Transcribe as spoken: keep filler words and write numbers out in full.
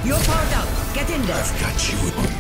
You're powered up. Get in there. I've got you.